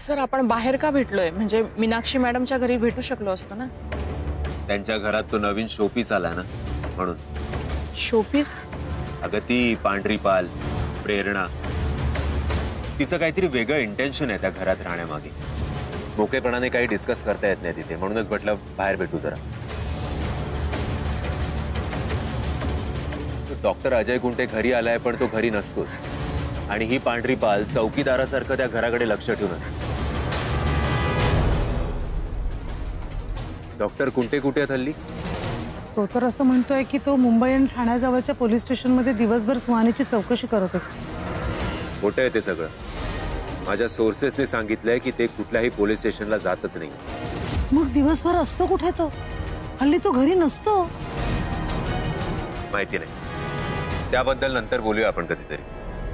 Sir आपण बाहेर का भेटलोय? म्हणजे मीनाक्षी मॅडमच्या घरी भेटू शकलो असतो ना. त्यांच्या घरात तो नवीन शोपीस आला ना म्हणून. शोपीस? अगं ती पांढरी पाल प्रेरणा, तिचं काहीतरी वेगळं इंटेन्शन आहे त्या घरात राहण्यामागे. मोकळेपणाने काही डिस्कस करता येत नाही तिथे, म्हणूनच म्हटलं बाहेर भेटू जरा. डॉक्टर अजय गुंटे घरी आलाय पण तो घरी नसतोच, आणि ही पांढरी पाल चौकीदारासारखं त्या घराकडे लक्ष ठेवून असते. डॉक्टर कुंटे कुठे आहेत हल्ली? तो तर असं म्हणतोय की तो मुंबई आणि ठाण्याजवळच्या पोलीस स्टेशनमध्ये दिवसभर सुहानीची चौकशी करत असतो. खोटं आहे ते सगळं. माझ्या सोर्सेसने सांगितलंय की ते कुठल्याही पोलीस स्टेशनला जातच नाही. मग दिवसभर असतो कुठे तो? हल्ली तो घरी नसतो. माहिती नाही, त्याबद्दल नंतर बोलूया आपण कधीतरी.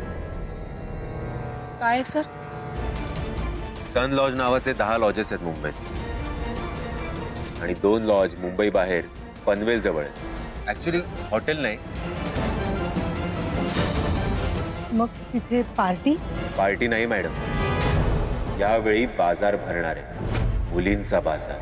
काय सर? सन लॉज नावाचे 10 लॉजेस आहेत मुंबईत, आणि 2 लॉज मुंबई बाहेर पनवेल जवळ आहेत. ऍक्च्युली हॉटेल नाही. मग तिथे पार्टी? पार्टी नाही मॅडम, यावेळी बाजार भरणार आहे, मुलींचा बाजार.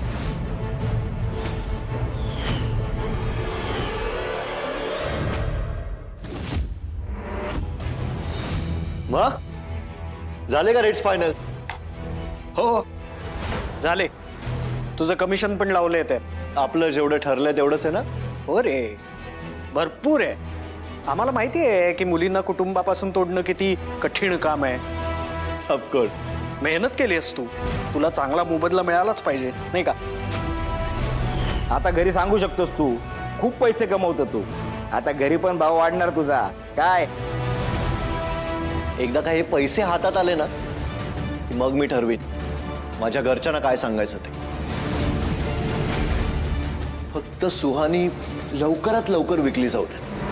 मग झाले का रेट्स फायनल? हो झाले. तुझं कमिशन पण लावले त्यात. आपलं जेवढं ठरलंय तेवढंच आहे ना? हो रे, भरपूर आहे. आम्हाला माहिती आहे की मुलींना कुटुंबापासून तोडणं किती कठीण काम आहे. ऑफकोर्स. मेहनत केली आहेस तू, तुला चांगला मोबदला मिळालाच पाहिजे नाही का? आता घरी सांगू शकतोस तू, खूप पैसे कमवतो तू. आता घरी पण भाव वाढणार तुझा. काय एकदा का हे पैसे हातात आले ना की मग मी ठरवीन माझ्या घरच्यांना काय सांगायचं ते. फक्त सुहानी लवकरात लवकर विकली जाऊ दे.